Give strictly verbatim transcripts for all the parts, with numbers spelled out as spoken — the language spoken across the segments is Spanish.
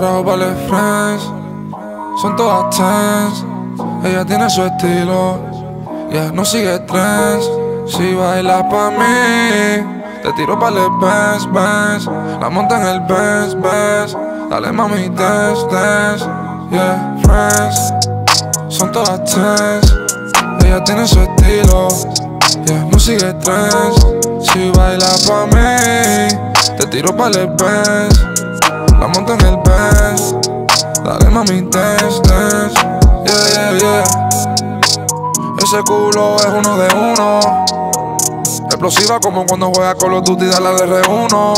Trabajo para los friends, son todas tens. Ella tiene su estilo, yeah, no sigue trends. Si baila pa' mí, te tiro pa' el Benz, Benz. La monta en el Benz, Benz. Dale mami, dance, dance. Yeah, friends, son todas tens. Ella tiene su estilo, yeah, no sigue trends. Si baila pa' mí, te tiro pa' el Benz. La monta en el Benz. Dale mami, dance, dance. Yeah, yeah, yeah. Ese culo es uno de uno. Explosiva como cuando juega Call of Duty, dale de R uno.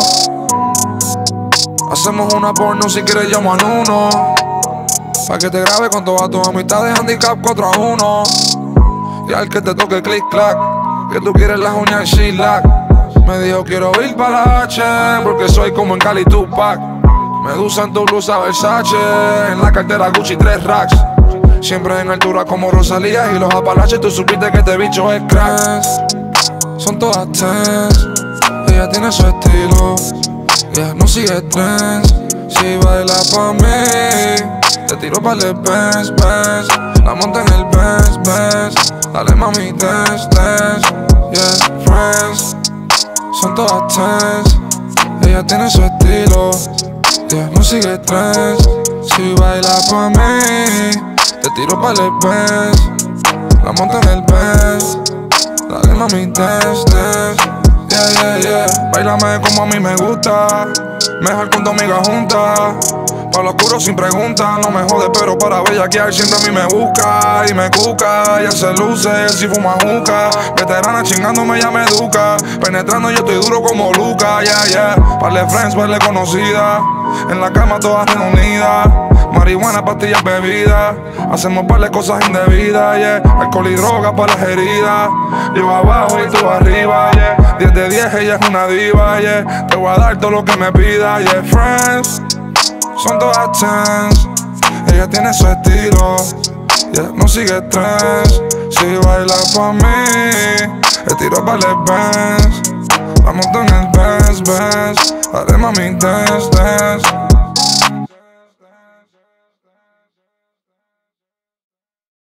Hacemos una porno, si quieres llamo al uno. Pa' que te grabe con todas tus amistades, handicap cuatro a uno. Y al que te toque click clack, que tú quieres las uñas shellac. Me dijo quiero ir pa' la H, porque soy como en Cali Tupac. Medusa en tu blusa Versace, en la cartera Gucci tres racks. Siempre en altura como Rosalía y los Apalaches, tú supiste que este bicho es crack. Son todas tens, ella tiene su estilo, yeah, no sigue trends. Si baila pa' mí, te tiro pa' el Benz, Benz. La monta en el Benz, Benz. Dale mami, dance, dance. Yeah, friends, son todas tens. Ella tiene su estilo, yeah, no sigue trends. Si baila pa' mí, te tiro pa' el Benz. La monta en el Benz. Dale mami, dance, dance. Yeah, yeah, yeah. Báilame como a mí me gusta, mejor con tu amiga junta. Pa' lo oscuro sin pregunta, no me jode, pero para bellaquear siempre a mí me busca y me cuca. Ella se luce, si fuma juca. Veterana chingándome, ya me educa. Penetrando yo estoy duro como Luca, yeah, yeah. Parle friends, parle conocida. En la cama todas reunidas. Marihuana, pastillas, bebidas. Hacemos par de cosas indebidas, yeah. Alcohol y droga para las heridas. Yo abajo y tú arriba, yeah. diez de diez, ella es una diva, yeah. Te voy a dar todo lo que me pida, yeah. Friends, son todas tens. Ella tiene su estilo, yeah, no sigue trends. Si baila pa' mí, le tiro pa' el Benz. La monto en el Benz, Benz. Dale mami, dance, dance.